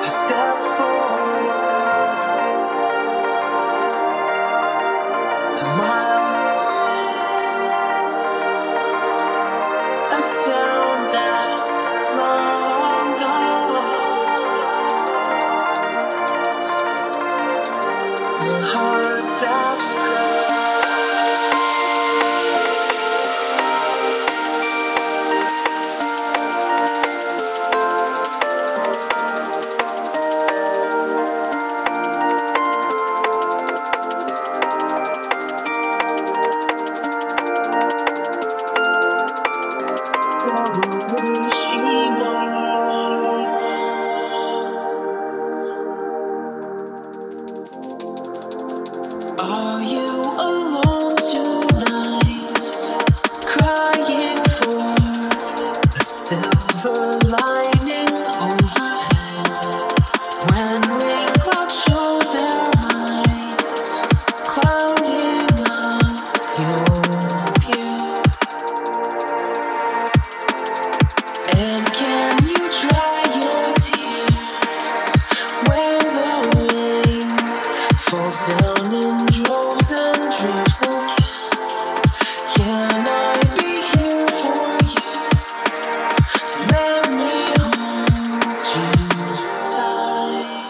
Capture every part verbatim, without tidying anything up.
step forward, am I lost? A town that's long gone, a heart that's crushed. Are you alone tonight, crying for a silver lining overhead? When rain clouds show their might, clouding up your view. And can you dry your tears when the rain falls down in droves and drips again? Can I be here for you to let me hold you tight?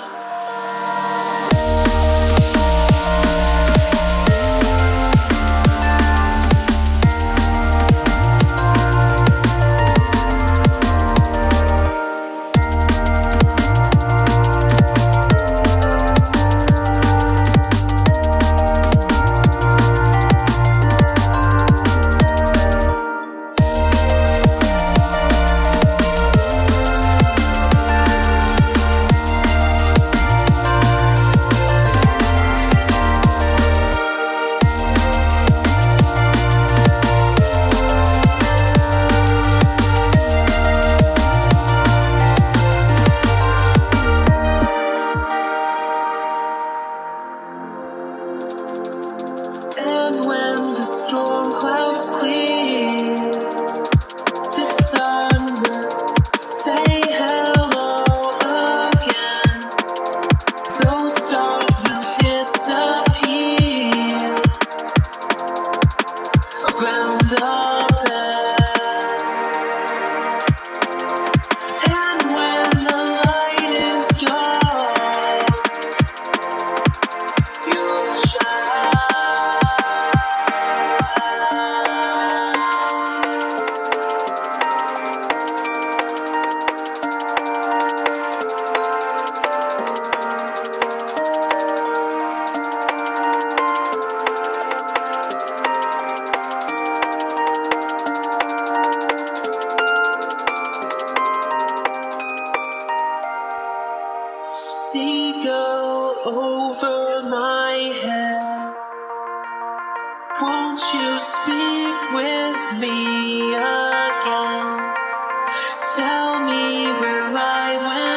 And when the storm clouds clear, the sun will say hello again. Those stars will disappear around the bend. And when the light is gone, you'll shine. Seagull over my head, won't you speak with me again? Tell me where I went